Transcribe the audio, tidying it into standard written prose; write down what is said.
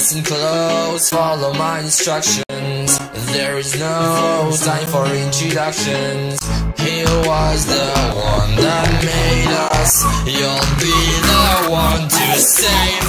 Listen close, follow my instructions. There is no time for introductions. He was the one that made us. You'll be the one to save